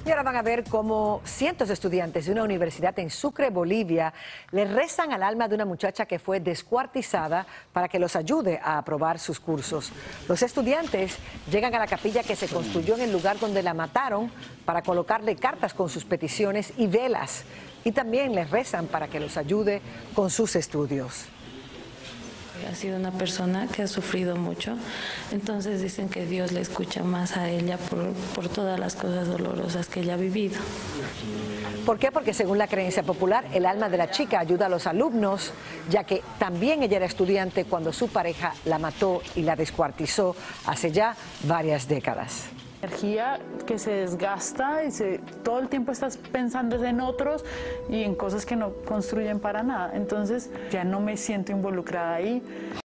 Y ahora van a ver cómo cientos de estudiantes de una universidad en Sucre, Bolivia, le rezan al alma de una muchacha que fue descuartizada para que los ayude a aprobar sus cursos. Los estudiantes llegan a la capilla que se construyó en el lugar donde la mataron para colocarle cartas con sus peticiones y velas. Y también les rezan para que los ayude con sus estudios. Ha sido una persona que ha sufrido mucho, entonces dicen que Dios le escucha más a ella por todas las cosas dolorosas que ella ha vivido. ¿Por qué? Porque según la creencia popular, el alma de la chica ayuda a los alumnos, ya que también ella era estudiante cuando su pareja la mató y la descuartizó hace ya varias décadas. Energía que se desgasta y todo el tiempo estás pensando en otros y en cosas que no construyen para nada. Entonces ya no me siento involucrada ahí.